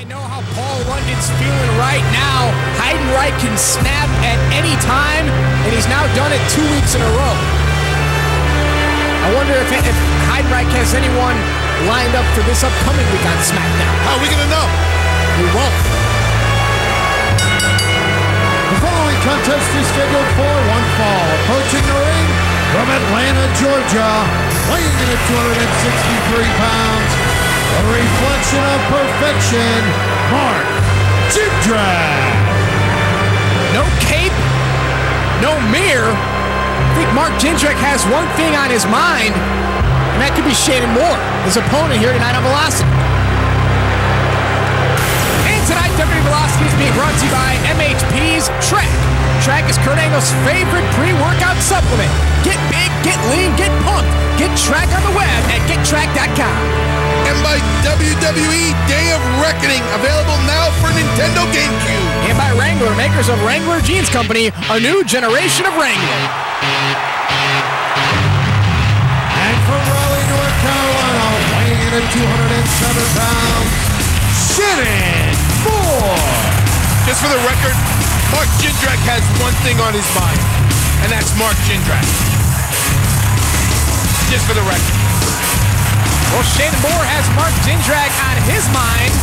I know how Paul London's feeling right now. Heidenreich can snap at any time, and he's now done it 2 weeks in a row. I wonder if Heidenreich has anyone lined up for this upcoming week on SmackDown. How are we going to know? We won't. The following contest is scheduled for one fall. Approaching the ring from Atlanta, Georgia, weighing in at 263 pounds, a reflection of perfection, Mark Jindrak. No cape, no mirror. I think Mark Jindrak has one thing on his mind, and that could be Shannon Moore, his opponent here tonight on Velocity. And tonight, WWE Velocity is being brought to you by MHP's Track. Track is Kurt Angle's favorite pre-workout supplement. Get big, get lean, get pumped. Get Track on the web at gettrack.com. And by WWE Day of Reckoning, available now for Nintendo GameCube. And by Wrangler, makers of Wrangler Jeans Company, a new generation of Wrangler. And from Raleigh, North Carolina, weighing in at 207 pounds, Shannon Moore. Just for the record, Mark Jindrak has one thing on his mind, and that's Mark Jindrak. Just for the record. Well, Shannon Moore has Mark Jindrak on his mind.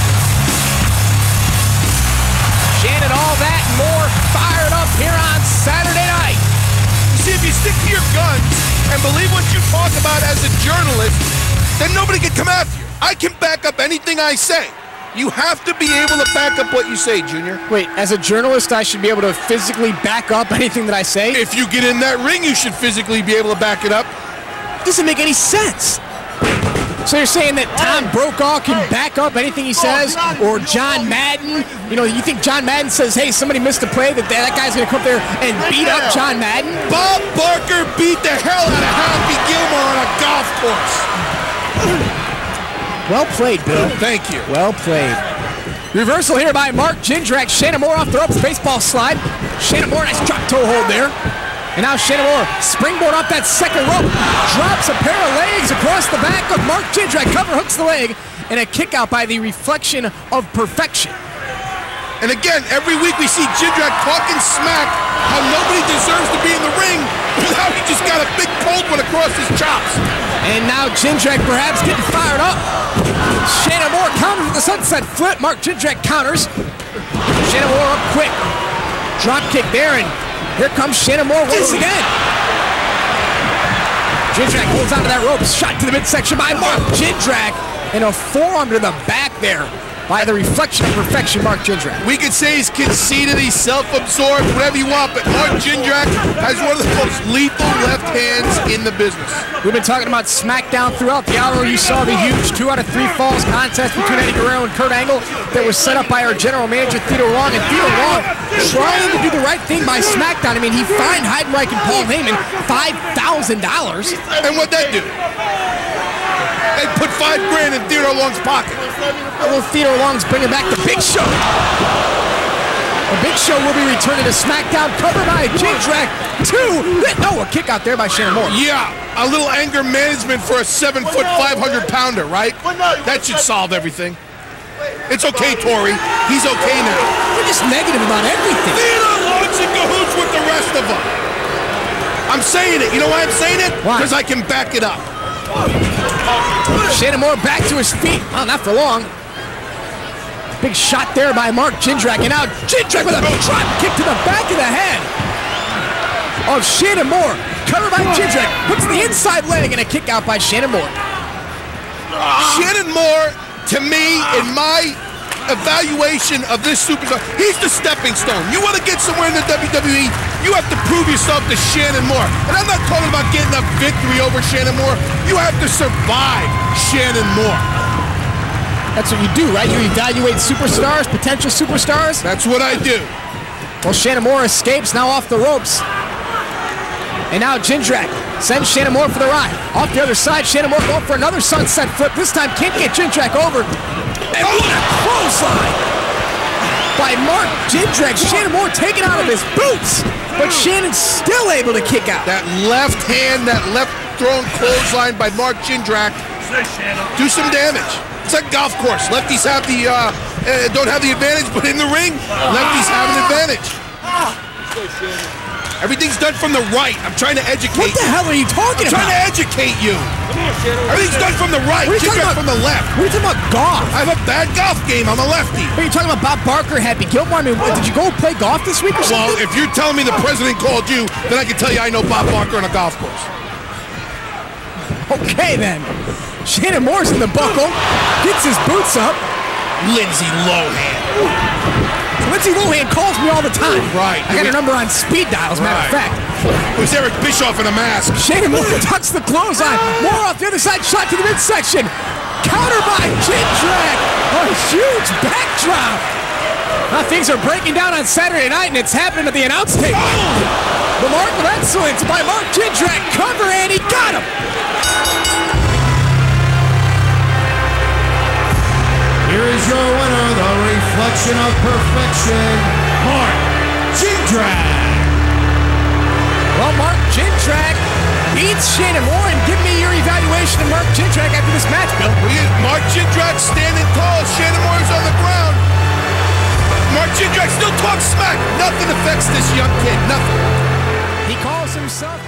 Shannon, all that and more fired up here on Saturday night. You see, if you stick to your guns and believe what you talk about as a journalist, then nobody can come after you. I can back up anything I say. You have to be able to back up what you say, Junior. Wait, as a journalist, I should be able to physically back up anything that I say? If you get in that ring, you should physically be able to back it up. Doesn't make any sense. So you're saying that Tom Brokaw can back up anything he says, or John Madden? You know, you think John Madden says, hey, somebody missed a play, that guy's going to come up there and beat up John Madden? Bob Barker beat the hell out of Happy Gilmore on a golf course. Well played, Bill. Thank you. Well played. Reversal here by Mark Jindrak. Shannon Moore off the ropes, baseball slide. Shannon Moore, nice drop toe hold there. And now Shannon Moore, springboard off that second rope, drops a pair of legs across the back of Mark Jindrak, cover hooks the leg, and a kick out by the reflection of perfection. And again, every week we see Jindrak talking smack how nobody deserves to be in the ring, but now he just got a big cold one across his chops. And now Jindrak perhaps getting fired up. Shannon Moore counters with the sunset flip. Mark Jindrak counters. Shannon Moore up quick. Drop kick there, and here comes Shannon Moore once again. Jindrak holds onto that rope. Shot to the midsection by Mark Jindrak. And a forearm to the back there by the reflection of perfection, Mark Jindrak. We could say he's conceited, he's self-absorbed, whatever you want, but Mark Jindrak has one of the most lethal left hands in the business. We've been talking about SmackDown throughout the hour. You saw the huge 2 out of 3 falls contest between Eddie Guerrero and Kurt Angle that was set up by our general manager, Theodore Long. And Theodore Long trying to do the right thing by SmackDown. I mean, he fined Heidenreich and Paul Heyman $5,000. And what'd that do? They put $5 grand in Theodore Long's pocket. Well, Theodore Long's bringing back the Big Show. The Big Show will be returning to SmackDown, covered by Jindrak. 2. No, a kick out there by Shannon Moore. Yeah, a little anger management for a 7-foot, 500-pounder, right? That should solve everything. It's okay, Tori. He's okay now. You're just negative about everything. Theodore Long's in cahoots with the rest of them. I'm saying it. You know why I'm saying it? Why? Because I can back it up. Shannon Moore back to his feet. Well, not for long. Big shot there by Mark Jindrak. And now Jindrak with a drop kick to the back of the head of Shannon Moore. Covered by Jindrak. Hooks the inside leg and a kick out by Shannon Moore. Shannon Moore, to me, in my evaluation of this superstar, he's the stepping stone. You want to get somewhere in the WWE, you have to prove yourself to Shannon Moore. And I'm not talking about getting a victory over Shannon Moore. You have to survive Shannon Moore. That's what you do, right? You evaluate superstars, potential superstars. That's what I do. Well, Shannon Moore escapes, now off the ropes. And now Jindrak sends Shannon Moore for the ride. Off the other side, Shannon Moore going for another sunset flip. This time can't get Jindrak over. And what a clothesline by Mark Jindrak. Shannon Moore taken out of his boots, but Shannon's still able to kick out. That left hand, that left thrown clothesline by Mark Jindrak do some damage. It's like golf course. Lefties have the don't have the advantage, but in the ring, lefties have an advantage. Everything's done from the right. I'm trying to educate you. What the hell are you talking about? I'm trying to educate you. Everything's done from the right. Jindrak from the left. What are you talking about, golf? I have a bad golf game. I'm a lefty. Are you talking about Bob Barker, Happy Gilmore? I mean, did you go play golf this week or something? Well, if you're telling me the president called you, then I can tell you I know Bob Barker on a golf course. Okay, then. Shannon Moore's in the buckle. Gets his boots up. Lindsay Lohan. Lindsay Lohan calls me all the time. Right. I got her number on speed dial, as a matter of fact. It was Eric Bischoff in a mask. Shannon Moore tucks the clothesline. Moore off the other side, shot to the midsection. Counter by Jindrak. A huge backdrop. Now things are breaking down on Saturday night, and it's happening at the announce table. The mark of excellence by Mark Jindrak. Cover, and he got him. Here is your winner, the reflection of perfection, Mark Jindrak. Well, Mark Jindrak beats Shannon Moore, and give me your evaluation of Mark Jindrak after this match, Bill. Mark Jindrak standing tall. Shannon Moore's on the ground. Mark Jindrak still talks smack. Nothing affects this young kid. Nothing. He calls himself